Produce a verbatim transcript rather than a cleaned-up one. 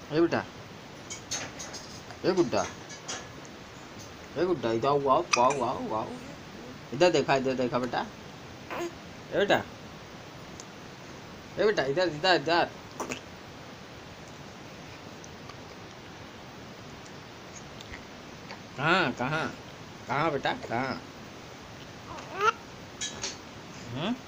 ए बेटा, ए गुड्डा, ए गुड्डा, इधर वाओ वाओ वाओ वाओ, इधर देखा, इधर देखा बेटा, ए बेटा, ए बेटा, इधर इधर इधर। कहाँ कहाँ कहाँ बेटा, कहाँ? हम्म